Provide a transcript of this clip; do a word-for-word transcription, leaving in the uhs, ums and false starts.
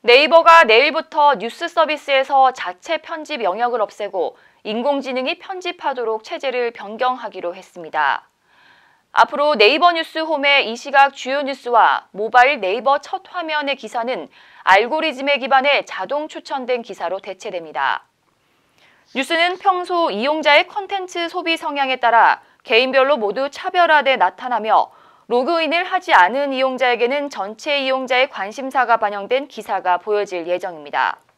네이버가 내일부터 뉴스 서비스에서 자체 편집 영역을 없애고 인공지능이 편집하도록 체제를 변경하기로 했습니다. 앞으로 네이버 뉴스 홈의 이 시각 주요 뉴스와 모바일 네이버 첫 화면의 기사는 알고리즘에 기반해 자동 추천된 기사로 대체됩니다. 뉴스는 평소 이용자의 콘텐츠 소비 성향에 따라 개인별로 모두 차별화돼 나타나며 로그인을 하지 않은 이용자에게는 전체 이용자의 관심사가 반영된 기사가 보여질 예정입니다.